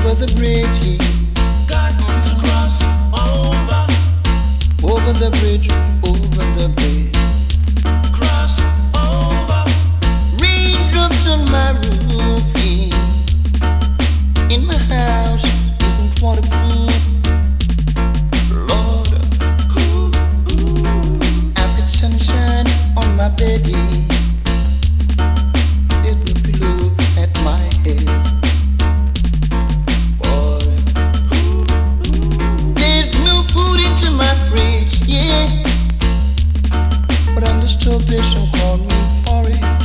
over the bridge, yeah. Got to cross over. Over the bridge, over the bridge. Cross over. Raindrops on my roof, yeah. In my house, isn't waterproof. Lord, I've got sunshine on my bed, yeah. There's no pillow at my head. Boy, there's no food into my fridge, yeah. But on the stove there's some cornmeal porridge.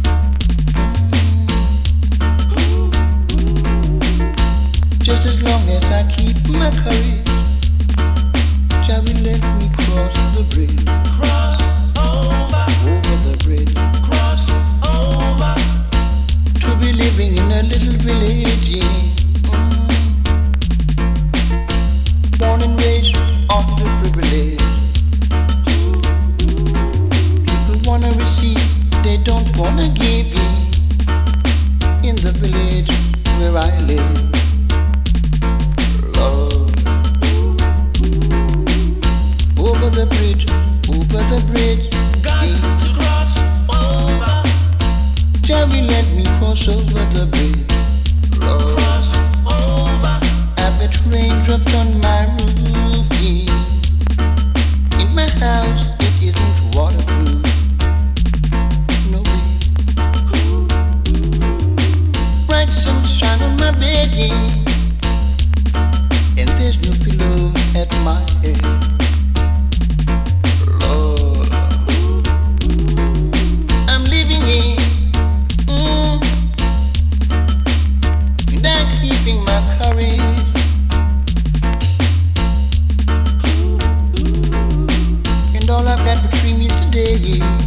Just as long as I keep my courage, shall we let me cross the bridge? Cross over. Over the bridge. Cross over. To be living in a little village, yeah. Born and raised on the privilege. People wanna receive, they don't wanna give in. In the village where I live, Lord. Over the bridge, Got yeah. to cross over. Jammy, let me cross over the bridge, Lord. Cross over. I bet raindrops on my roof, yeah. In my house, it isn't waterproof. No way. Bright sunshine on my bed, yeah. And there's no pillow at my head. Lord, I'm living in, and I'm keeping my courage. And all I've got between me today, yeah.